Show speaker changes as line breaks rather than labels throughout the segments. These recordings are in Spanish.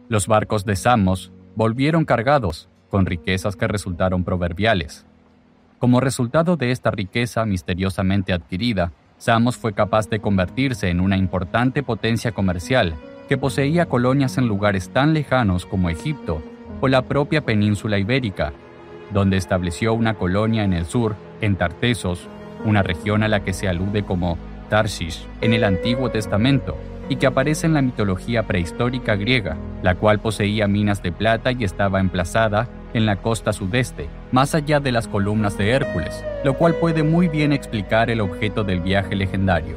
Los barcos de Samos volvieron cargados con riquezas que resultaron proverbiales. Como resultado de esta riqueza misteriosamente adquirida, Samos fue capaz de convertirse en una importante potencia comercial que poseía colonias en lugares tan lejanos como Egipto o la propia península ibérica, donde estableció una colonia en el sur, en Tartesos, una región a la que se alude como Tarshish en el Antiguo Testamento y que aparece en la mitología prehistórica griega, la cual poseía minas de plata y estaba emplazada en la costa sudeste, más allá de las columnas de Hércules, lo cual puede muy bien explicar el objeto del viaje legendario.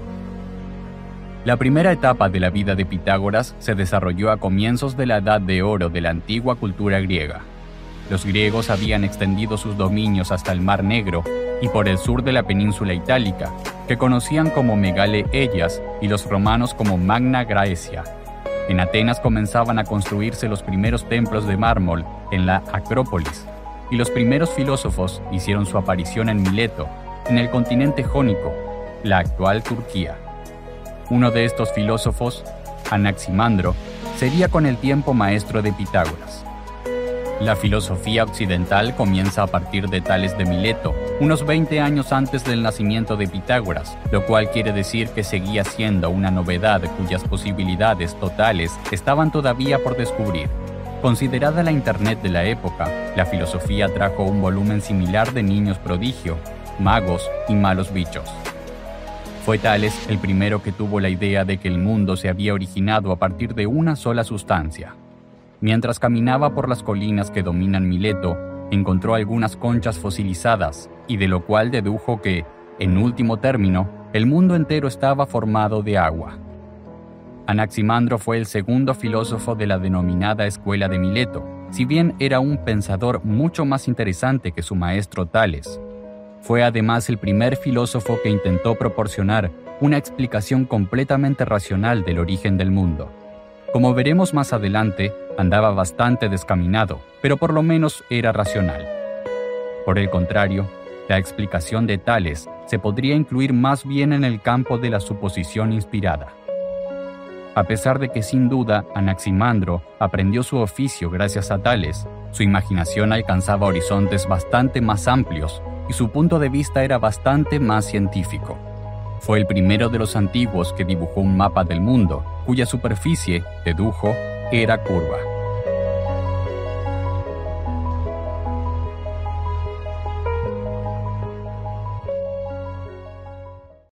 La primera etapa de la vida de Pitágoras se desarrolló a comienzos de la Edad de Oro de la antigua cultura griega. Los griegos habían extendido sus dominios hasta el Mar Negro y por el sur de la península itálica, que conocían como Megale Hellas y los romanos como Magna Graecia. En Atenas comenzaban a construirse los primeros templos de mármol en la Acrópolis, y los primeros filósofos hicieron su aparición en Mileto, en el continente jónico, la actual Turquía. Uno de estos filósofos, Anaximandro, sería con el tiempo maestro de Pitágoras. La filosofía occidental comienza a partir de Tales de Mileto, unos 20 años antes del nacimiento de Pitágoras, lo cual quiere decir que seguía siendo una novedad cuyas posibilidades totales estaban todavía por descubrir. Considerada la Internet de la época, la filosofía trajo un volumen similar de niños prodigio, magos y malos bichos. Fue Tales el primero que tuvo la idea de que el mundo se había originado a partir de una sola sustancia. Mientras caminaba por las colinas que dominan Mileto, encontró algunas conchas fosilizadas y de lo cual dedujo que, en último término, el mundo entero estaba formado de agua. Anaximandro fue el segundo filósofo de la denominada Escuela de Mileto, si bien era un pensador mucho más interesante que su maestro Tales. Fue además el primer filósofo que intentó proporcionar una explicación completamente racional del origen del mundo. Como veremos más adelante, andaba bastante descaminado, pero por lo menos era racional. Por el contrario, la explicación de Tales se podría incluir más bien en el campo de la suposición inspirada. A pesar de que sin duda Anaximandro aprendió su oficio gracias a Tales, su imaginación alcanzaba horizontes bastante más amplios y su punto de vista era bastante más científico. Fue el primero de los antiguos que dibujó un mapa del mundo, cuya superficie, dedujo, era curva.